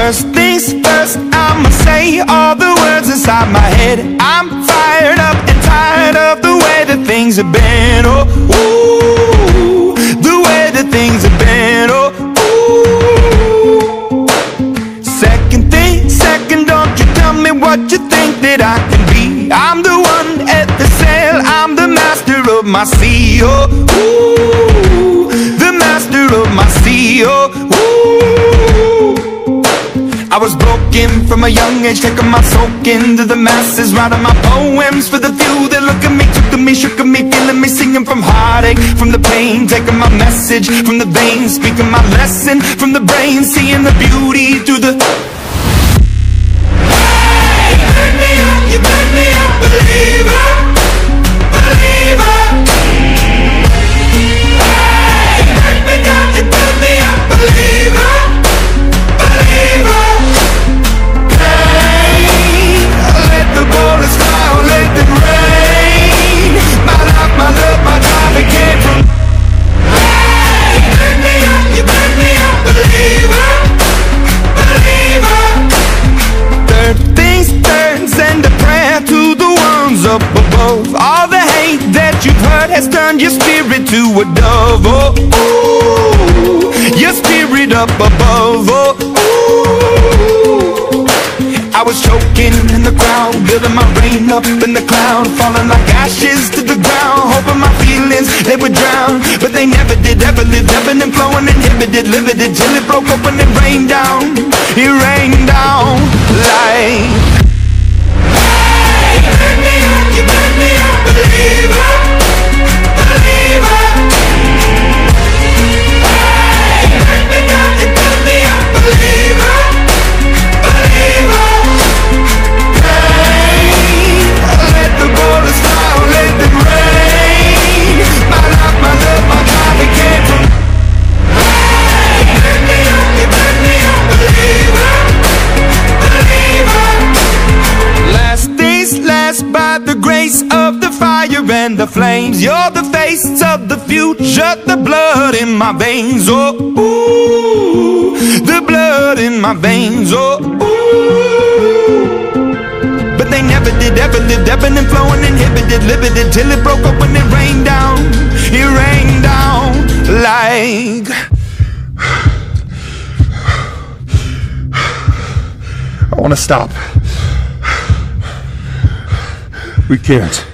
First things first, I'ma say all the words inside my head. I'm fired up and tired of the way that things have been. Oh, ooh, the way that things have been. Oh, ooh. Second thing, second, don't you tell me what you think that I can be. I'm the one at the sail, I'm the master of my sea. Oh, ooh, the master of my sea. Oh, ooh. I was broken from a young age, taking my soak into the masses, writing my poems for the few that look at me, took to me, shook at me, feeling me, singing from heartache, from the pain, taking my message from the veins, speaking my lesson from the brain, seeing the beauty through the... Hey, turn me up, you turn me up, believer, believer. Hey, turn me down, you turn me up, believer, believer. The bullets fly, let them rain. My life, my love, my drive, it came from. Hey, turn me up, you burn me up, believer, believer. Third things third, send a prayer to the ones up above. All the hate that you've heard has turned your spirit to a dove. Oh, ooh, your spirit up above. Oh, ooh. I was choking in the crowd, building my rain up in the cloud, falling like ashes to the ground, hoping my feelings, they would drown, but they never did, ever lived, ebbing and flowing, inhibited, limited, till it broke up and it rained down like... Hey, turn me up, you burn me up, believer, believer. Hey, turn me down, you turn me up, believer, believer. The bullets fly, let them rain. My life, my love, my drive, it came from. Hey, turn me up, you burn me up, believer, believer. Last things last, by the grace of the fire and the flames. You're the face of the future, the blood in my veins. Oh, ooh, the blood in my veins. Oh, ooh. They never did, ever lived, ebbing and flowing, inhibited, limited, till it broke up when it rained down like... I want to stop. We can't.